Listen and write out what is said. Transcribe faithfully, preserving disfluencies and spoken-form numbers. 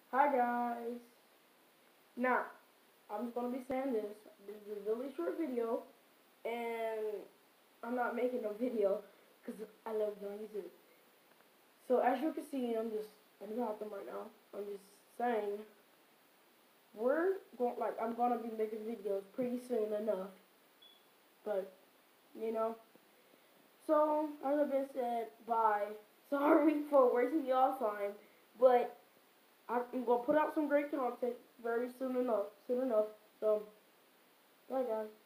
Hi guys. Now, I'm just gonna be saying this. This is a really short video, and I'm not making a video because I love doing YouTube. So as you can see, I'm just in the bathroom right now. I'm just saying we're going like I'm gonna be making videos pretty soon enough. But you know, so as I've been said, bye. Sorry for wasting y'all time, but I'm gonna put out some great content very soon enough. Soon enough. So, bye guys.